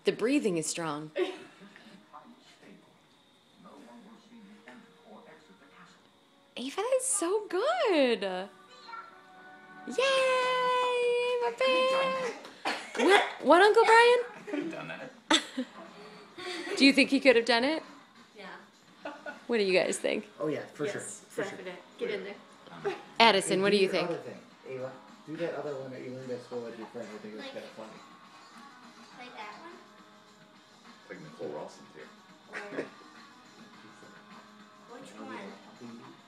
The breathing is strong. Ava, that's so good. Yay, my babe. What, Uncle Brian? Could have done that. Do you think he could have done it? Yeah. What do you guys think? Oh yeah, for sure. Yes, For sure. definite. Get in there. Addison, what do you your think? Other thing, Ava. Do that other one that you learned at school with your friend. I think it was Like- kind of funny. Like that one? Like Nicole Ralston's here. Or which one?